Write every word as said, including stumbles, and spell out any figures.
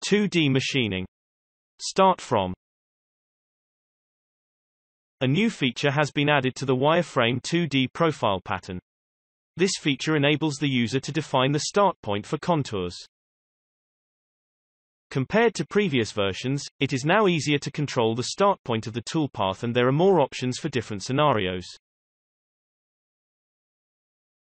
two D machining. Start from. A new feature has been added to the wireframe two D profile pattern. This feature enables the user to define the start point for contours. Compared to previous versions, it is now easier to control the start point of the toolpath, and there are more options for different scenarios.